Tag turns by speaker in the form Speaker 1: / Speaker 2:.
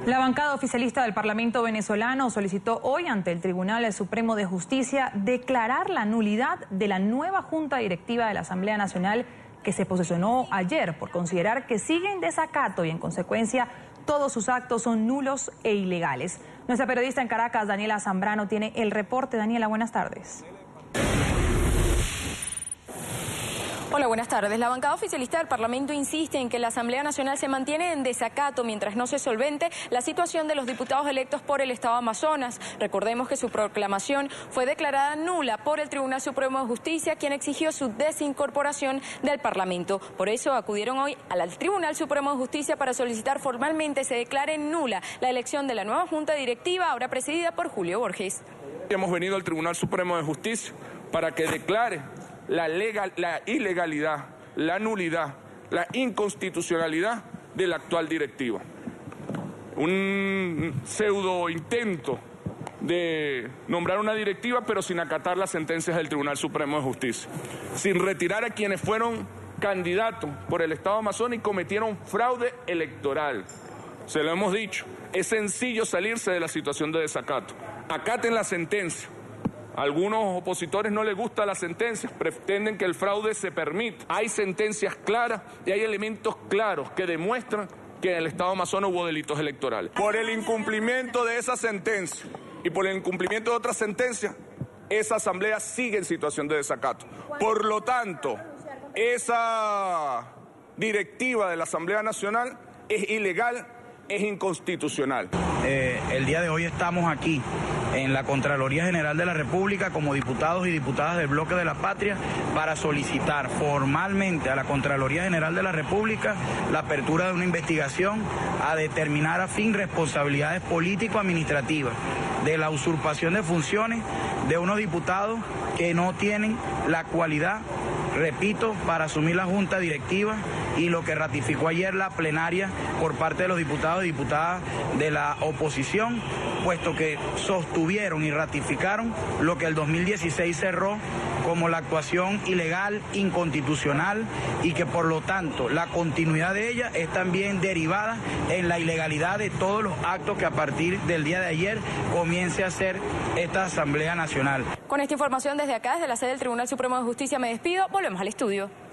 Speaker 1: La bancada oficialista del Parlamento venezolano solicitó hoy ante el Tribunal Supremo de Justicia declarar la nulidad de la nueva Junta Directiva de la Asamblea Nacional que se posesionó ayer por considerar que sigue en desacato y en consecuencia todos sus actos son nulos e ilegales. Nuestra periodista en Caracas, Daniela Zambrano, tiene el reporte. Daniela, buenas tardes.
Speaker 2: Hola, buenas tardes. La bancada oficialista del Parlamento insiste en que la Asamblea Nacional se mantiene en desacato mientras no se solvente la situación de los diputados electos por el Estado Amazonas. Recordemos que su proclamación fue declarada nula por el Tribunal Supremo de Justicia, quien exigió su desincorporación del Parlamento. Por eso acudieron hoy al Tribunal Supremo de Justicia para solicitar formalmente se declare nula la elección de la nueva Junta Directiva, ahora presidida por Julio Borges.
Speaker 3: Hemos venido al Tribunal Supremo de Justicia para que declare la ilegalidad, la nulidad, la inconstitucionalidad de la actual directiva. Un pseudo intento de nombrar una directiva pero sin acatar las sentencias del Tribunal Supremo de Justicia, sin retirar a quienes fueron candidatos por el Estado Amazonas y cometieron fraude electoral. Se lo hemos dicho, es sencillo salirse de la situación de desacato. Acaten la sentencia. A algunos opositores no les gusta la sentencia, pretenden que el fraude se permita. Hay sentencias claras y hay elementos claros que demuestran que en el Estado Amazonas hubo delitos electorales. Por el incumplimiento de esa sentencia y por el incumplimiento de otras sentencias, esa asamblea sigue en situación de desacato. Por lo tanto, esa directiva de la Asamblea Nacional es ilegal, es inconstitucional.
Speaker 4: El día de hoy estamos aquí en la Contraloría General de la República como diputados y diputadas del Bloque de la Patria para solicitar formalmente a la Contraloría General de la República la apertura de una investigación a determinar a fin responsabilidades político-administrativas de la usurpación de funciones de unos diputados que no tienen la cualidad, repito, para asumir la Junta Directiva y lo que ratificó ayer la plenaria por parte de los diputados y diputadas de la oposición, puesto que sostuvieron y ratificaron lo que el 2016 cerró como la actuación ilegal, inconstitucional y que por lo tanto la continuidad de ella es también derivada en la ilegalidad de todos los actos que a partir del día de ayer comience a hacer esta Asamblea Nacional.
Speaker 2: Con esta información desde acá, desde la sede del Tribunal Supremo de Justicia, me despido. Volvemos al estudio.